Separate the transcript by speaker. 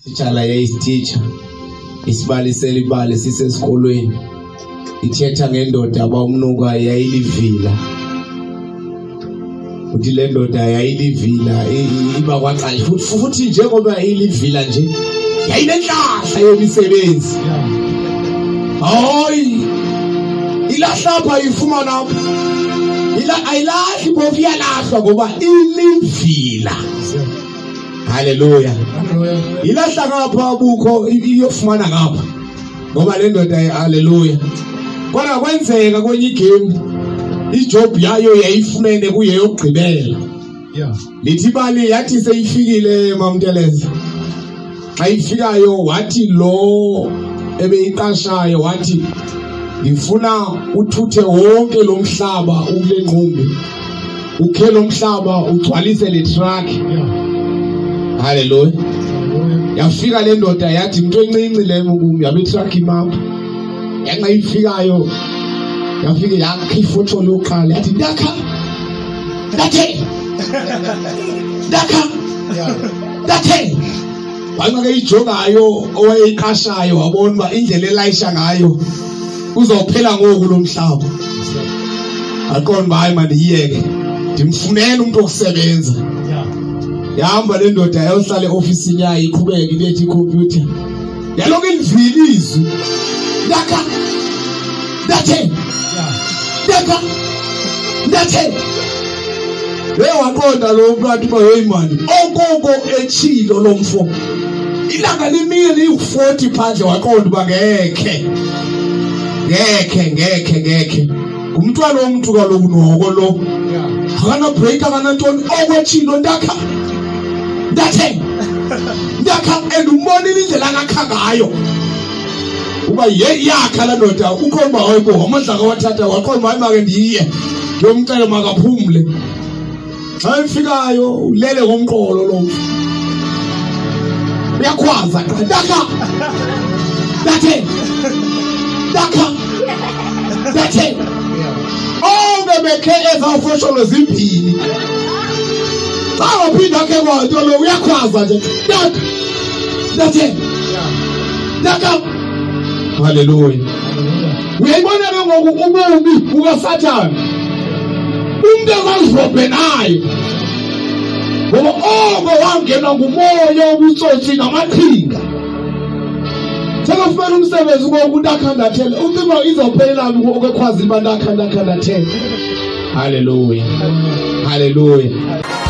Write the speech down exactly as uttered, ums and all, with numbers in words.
Speaker 1: Titshala yayisititsha isibalisela ibali sisesikolweni ithetha ngendoda abamnuka yayilivila uthi le ndoda yayilivila iba kwaxayo futhi njengoba yayilivila nje yayinenhlahla yemisebenzi hayi ilahlapha ifumana ila ayilahli bofu yalahlwa ngoba ilivila. Hallelujah. Ilahla ngapha abukho iyofumana ngapha ngoba le ndoda hallelujah. Kodwa kwenzeka kwenye igame ijob yayo yayifumene kuye yokugqibela. Yeah. Lithi bali yathi seyifikile mamnteleza. Xa ifikayo wathi lo ebeyiqashayo wathi ngifuna uthuthe wonke lo mhlaba ukule ngqumbi. Ukhe lo mhlaba ugcwalise le truck. Yeah. Hallelujah. Yafika le ndoda yathi into encinci le mukumi yabe truck imapha. Yanxa ifikayo yafika yakhe ifoto loqala yathi ndakha. Ndathe. Ndakha. Ndathe. Wanxa ke ijongayo owayeyiqashayo wabona uba indlela elayisha ngayo uzophela ngoku lo mhlaba. Aqonda hayi mandiyeke. Ndimfunela umuntu okusebenza. Yahamba le ndoda yayohlala eofisini yayo iqhubeka ibethi icomputer yaloku ilivila izwi ndakha ndathe ndakha ndathe le waqonda lo mntu ba hey man okoko echilo lo mfo ilanga limile liyi-forty phandle waqonda uba ngekhe ngekhe ngekhe ngekhe ngumntwana womntu kaloku noko lo akana break akana ntoni okwechilo ndakha ndathe ndakha endumbona indlela ngakha ngayo uba ye yakha la ndoda ukhomba hoyiko amandla kawathatha waqomba hayi make ndiye ngiyomcela makaphumle xa ifikayo ulele ngomqolo lo uyakhwaza ndakha ndathe ndakha ndathe oh bebekhe ezafosholo zimbini. Sawa pinda ke kwato lo uyakhwaza nje. Ndathe. Ndaka. Hallelujah. Uyayibona ke ngoku ububi ukaSathane. Umuntu akazirobhe naye. Ngoba oko wangena ngumoya obutsotsi namaqhinga. Sekufuna umsebenzi ngoku ndakha ndathele. Ucima izophela ngokukhwaza ibandakha ndakha ndathele. Hallelujah. Hallelujah.